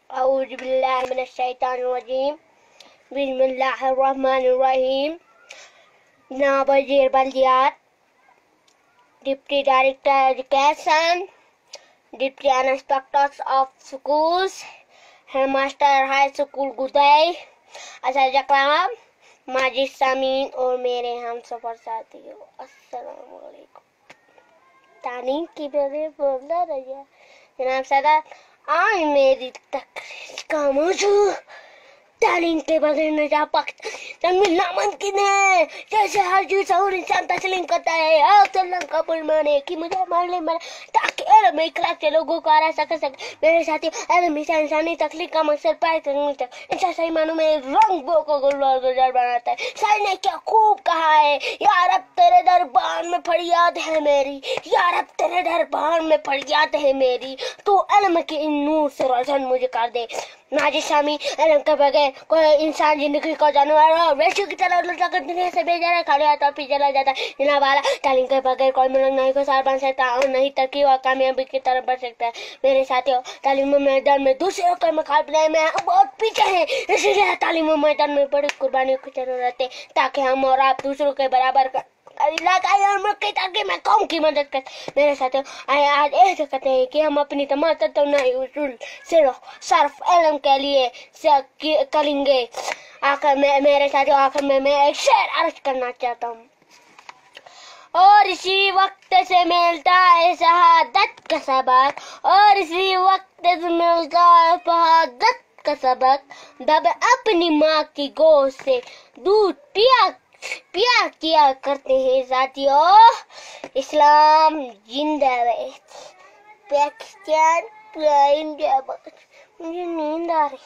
أعوذ بالله من الشيطان الرجيم بسم الله الرحمن الرحیم. جناب وزیر بلدیات، deputy director education, deputy inspector of schools, head master high school Gadai, اساتذہ کرام، ماجد سامعین اور میرے ہم سفر ساتھیوں، السلام علیکم. تعلیم کی بارے بولنا رہی جناب صدر. آج میری تقریر کا موضوع تعلیم کے بغیر نجات پاکستان ملنا ناممکن ہے. جیسے ہر اور انسان تسلیم کرتا ہے کا فرمان کہ مجھے مارنے مرے تاکہ علم اخلاق سے لوگوں کو آرا سکے. میرے ساتھی، علم سے انسانی تخلیق کا مقصد پائے کرنے تک انسان صحیح معنوں میں رنگ بو کو گلزار بناتا ہے. شاعر نے کیا خوب کہا ہے، یا رب تیرے دربار میں فریاد ہے میری، یا رب تیرے دربار میں فریاد ہے میری، تو علم کے ان نور سے روشن مجھے کر دے. ناجی شامی، علم کے بغیر کوئی انسان زندگی کو جانور اور ویشو کی طرح لٹا کر دنیا سے بھیجا رہا، کھڑے ہاتھوں پہ چلا جاتا ہے. جناب والا، تعلیم کے بغیر کوئی ملک نہیں کو سار بن سکتا اور نہیں ترقی اور کامیابی کی طرف بڑھ سکتا ہے. میرے ساتھیوں، تعلیم میدان میں دوسروں کے مقابلے میں ہم بہت پیچھے ہیں. اسی لیے تعلیم میدان میں بڑی قربانیوں کی ضرورت ہے تاکہ ہم اور آپ دوسروں کے برابر علاقائی اور ملک کی ترقی میں قوم کی مدد کریں. میرے ساتھیوں، آج ایسے کہتے ہیں کہ ہم اپنی تمام توانائی اصول صرف علم کے لیے کریں گے. آخر میں میرے ساتھیوں، آخر میں ایک شعر عرض کرنا چاہتا ہوں. اور اسی وقت سے ملتا ہے شہادت کا سبق، اور اسی وقت سے ملتا ہے شہادت کا سبق، جب اپنی ماں کی گود سے دودھ پیا کیا کرتے ہیں. ساتھیوں، اسلام زندہ رہے. پاکستان انڈیا. مجھے نیند آ رہی.